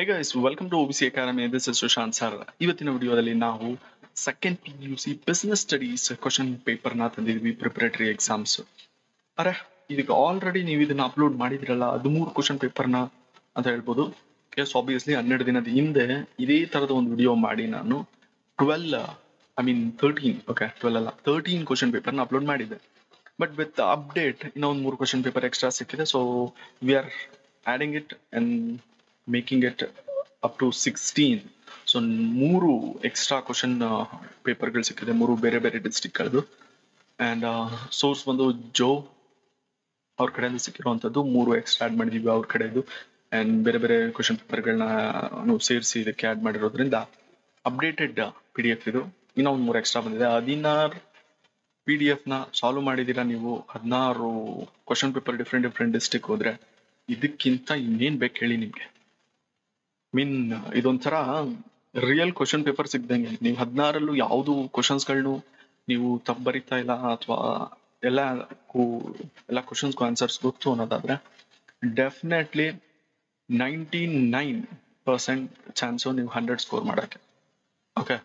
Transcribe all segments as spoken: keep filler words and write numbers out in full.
Hey guys, welcome to O B C Academy. This is SUSHANTH sir. ಇವತ್ತಿನ ವಿಡಿಯೋದಲ್ಲಿ ನಾವು second P U C business studies question ಪೇಪರ್ನ ತಂದಿದ್ವಿ preparatory exams. ಅರೆ ಇದೀಗ ಆಲ್ರೆಡಿ ನೀವು ಇದನ್ನ ಅಪ್ಲೋಡ್ ಮಾಡಿದಿರಲ್ಲ ಹದಿಮೂರು ಕ್ವಶನ್ ಪೇಪರ್ನ ಅಂತ ಹೇಳ್ಬೋದು. ಎಸ್ ಆಬ್ವಿಯಸ್ಲಿ ಹನ್ನೆರಡು ದಿನದ ಹಿಂದೆ ಇದೇ ತರದ ಒಂದು ವಿಡಿಯೋ ಮಾಡಿ ನಾನು twelve I mean thirteen okay twelve ಅಲ್ಲ ತರ್ಟೀನ್ ಕ್ವಶನ್ ಪೇಪರ್ನ ಅಪ್ಲೋಡ್ ಮಾಡಿದ್ದೆ. ಬಟ್ ವಿತ್ ಅಪ್ಡೇಟ್ ಇನ್ನೂ ಒಂದು ಮೂರು ಕ್ವಶನ್ ಪೇಪರ್ ಎಕ್ಸ್ಟ್ರಾ ಸಿಕ್ಕಿದೆ. So we are adding it and making it up to sixteen. So ಮೂರು ಎಕ್ಸ್ಟ್ರಾ ಕ್ವಶನ್ ಪೇಪರ್ಗಳು ಸಿಕ್ಕಿದೆ, ಮೂರು ಬೇರೆ ಬೇರೆ ಡಿಸ್ಟಿಕ್ಗಳದು. ಆ್ಯಂಡ್ ಸೋರ್ಸ್ ಬಂದು ಜೋ ಅವ್ರ ಕಡೆಯಿಂದ ಸಿಕ್ಕಿರುವಂಥದ್ದು, ಮೂರು ಎಕ್ಸ್ಟ್ರಾ ಆ್ಯಡ್ ಮಾಡಿದ್ದೀವಿ ಅವ್ರ ಕಡೆದು. ಆ್ಯಂಡ್ ಬೇರೆ ಬೇರೆ ಕ್ವಶನ್ ಪೇಪರ್ಗಳನ್ನ ನಾವು ಸೇರಿಸಿ ಇದಕ್ಕೆ ಆ್ಯಡ್ ಮಾಡಿರೋದ್ರಿಂದ ಅಪ್ಡೇಟೆಡ್ ಪಿ ಡಿ ಎಫ್ ಇದು. ಇನ್ನೂ ಒಂದು ಮೂರು ಎಕ್ಸ್ಟ್ರಾ ಬಂದಿದೆ. ಹದಿನಾರು ಪಿ ಡಿ ಎಫ್ನ ಸಾಲ್ವ್ ಮಾಡಿದ್ದೀರಾ ನೀವು. ಹದಿನಾರು question paper different different district ಹೋದ್ರೆ ಇದಕ್ಕಿಂತ ಇನ್ನೇನು ಬೇಕು ಹೇಳಿ ನಿಮಗೆ. ಮೀನ್ ಇದೊಂಥರ ರಿಯಲ್ ಕ್ವಶನ್ ಪೇಪರ್ ಸಿಗ್ದಂಗೆ. ನೀವು ಹದಿನಾರಲ್ಲೂ ಯಾವುದು ಕ್ವಶನ್ಸ್ಗಳನ್ನು ನೀವು ತಪ್ಪು ಬರಿತಾ ಇಲ್ಲ ಅಥವಾ ಎಲ್ಲ ಎಲ್ಲ ಕ್ವಶನ್ಸ್ಗೂ ಆನ್ಸರ್ಸ್ ಗೊತ್ತು ಅನ್ನೋದಾದ್ರೆ definitely ninety nine percent chance ನೀವು ಹಂಡ್ರೆಡ್ ಸ್ಕೋರ್ ಮಾಡೋಕ್ಕೆ. ಓಕೆ,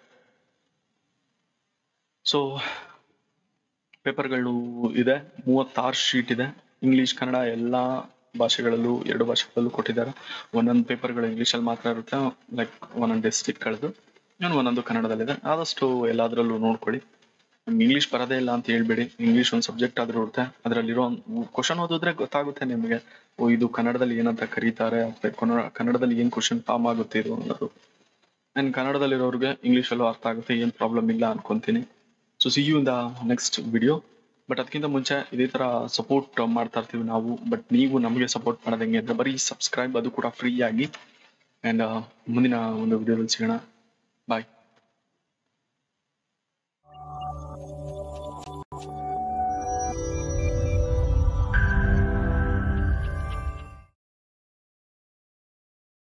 ಸೊ ಪೇಪರ್ಗಳು ಇದೆ, ಮೂವತ್ತಾರು ಶೀಟ್ ಇದೆ. ಇಂಗ್ಲೀಷ್ ಕನ್ನಡ ಎಲ್ಲ ಭಾಷೆಗಳಲ್ಲೂ ಎರಡು ಭಾಷೆಗಳಲ್ಲೂ ಕೊಟ್ಟಿದ್ದಾರೆ. ಒಂದೊಂದು ಪೇಪರ್ಗಳು ಇಂಗ್ಲೀಷಲ್ಲಿ ಮಾತ್ರ ಇರುತ್ತೆ, ಲೈಕ್ ಒಂದೊಂದು ಡಿಸ್ಟ್ರಿಕ್ಟ್ಗಳದ್ದು, ಇನ್ನೊಂದು ಒಂದೊಂದು ಕನ್ನಡದಲ್ಲಿದೆ. ಆದಷ್ಟು ಎಲ್ಲದರಲ್ಲೂ ನೋಡ್ಕೊಳ್ಳಿ. ನಿಮ್ಗೆ ಇಂಗ್ಲೀಷ್ ಬರೋದೇ ಇಲ್ಲ ಅಂತ ಹೇಳ್ಬೇಡಿ. ಇಂಗ್ಲೀಷ್ ಒಂದು ಸಬ್ಜೆಕ್ಟ್ ಆದರೂ ಇರುತ್ತೆ, ಅದರಲ್ಲಿರೋ ಕ್ವಶನ್ ಓದಿದ್ರೆ ಗೊತ್ತಾಗುತ್ತೆ ನಿಮಗೆ, ಓ ಇದು ಕನ್ನಡದಲ್ಲಿ ಏನಂತ ಕರೀತಾರೆ ಅಥವಾ ಕನ್ನಡ ಕನ್ನಡದಲ್ಲಿ ಏನು ಕ್ವಶನ್ ಫಾರ್ಮ್ ಆಗುತ್ತೆ ಇದು ಅನ್ನೋದು. ಆ್ಯಂಡ್ ಕನ್ನಡದಲ್ಲಿರೋರಿಗೆ ಇಂಗ್ಲೀಷಲ್ಲೂ ಅರ್ಥ ಆಗುತ್ತೆ, ಏನು ಪ್ರಾಬ್ಲಮ್ ಇಲ್ಲ ಅನ್ಕೊತೀನಿ. So see you in the next video. But ಅದಕ್ಕಿಂತ ಮುಂಚೆ ಇದೇ ಥರ ಸಪೋರ್ಟ್ ಮಾಡ್ತಾ ಇರ್ತೀವಿ ನಾವು. ಬಟ್ ನೀವು ನಮಗೆ ಸಪೋರ್ಟ್ ಮಾಡೋದು ಹೆಂಗೆ ಅಂದರೆ ಬರೀ ಸಬ್ಸ್ಕ್ರೈಬ್, ಅದು ಕೂಡ ಫ್ರೀ ಆಗಿ. ಆ್ಯಂಡ್ ಮುಂದಿನ ಒಂದು ವಿಡಿಯೋದಲ್ಲಿ ಸಿಗೋಣ. ಬಾಯ್.